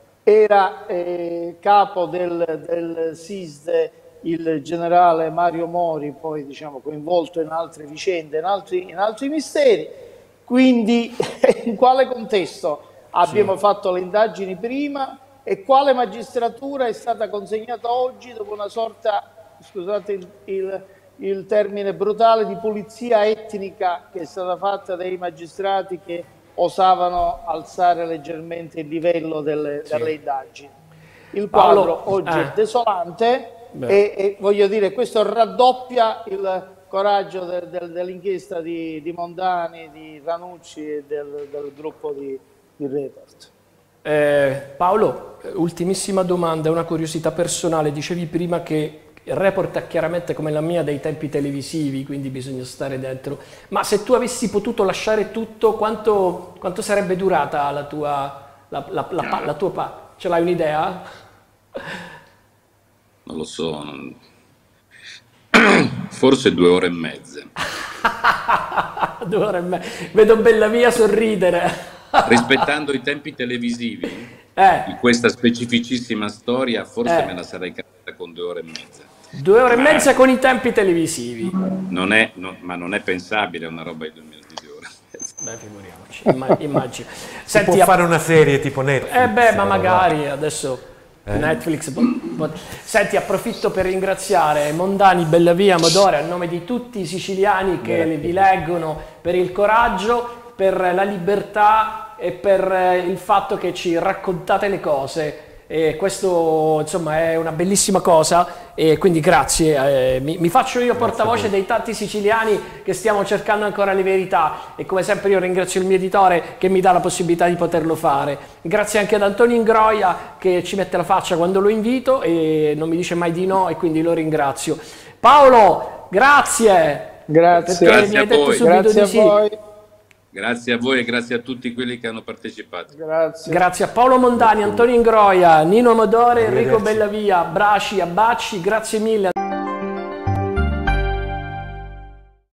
era eh, capo del, del S I S D E il generale Mario Mori, poi diciamo coinvolto in altre vicende, in altri, in altri misteri. Quindi in quale contesto abbiamo sì. fatto le indagini prima e quale magistratura è stata consegnata oggi dopo una sorta, scusate il, il, il termine brutale, di pulizia etnica che è stata fatta dai magistrati che osavano alzare leggermente il livello delle, sì. delle indagini. Il quadro Paolo, oggi eh. è desolante e, e voglio dire, questo raddoppia il coraggio del, del, dell'inchiesta di, di Mondani, di Ranucci e del, del gruppo di, di Report. Eh, Paolo, ultimissima domanda, una curiosità personale. Dicevi prima che il Report ha chiaramente come la mia dei tempi televisivi, quindi bisogna stare dentro. Ma se tu avessi potuto lasciare tutto, quanto, quanto sarebbe durata la tua, la, la, la, la, la tua pa? Ce l'hai un'idea? Non lo so, non... forse due ore e mezza. Due ore e mezza. Vedo Bellavia sorridere. Rispettando i tempi televisivi eh. di questa specificissima storia, forse eh. me la sarei cavata con due ore e mezza. Due ore ma e mezza con i tempi televisivi. Non è, no, ma non è pensabile una roba di due minuti di ore. Beh, figuriamoci, immagino. Si Senti, può fare una serie tipo Netflix. Eh beh, ma magari adesso Eh? Netflix. Senti, approfitto per ringraziare Mondani, Bellavia, Amodore, a nome di tutti i siciliani che Grazie. vi leggono, per il coraggio, per la libertà e per il fatto che ci raccontate le cose. E questo insomma è una bellissima cosa, e quindi grazie. Eh, mi, mi faccio io portavoce dei tanti siciliani che stiamo cercando ancora le verità, e come sempre io ringrazio il mio editore che mi dà la possibilità di poterlo fare. Grazie anche ad Antonio Ingroia che ci mette la faccia quando lo invito e non mi dice mai di no, e quindi lo ringrazio. Paolo, grazie. Grazie, grazie a voi. Grazie a voi. Grazie a voi e grazie a tutti quelli che hanno partecipato. Grazie. Grazie a Paolo Mondani, Antonio Ingroia, Nino Amodore, Enrico Bellavia, Braci, Abbacci, grazie mille.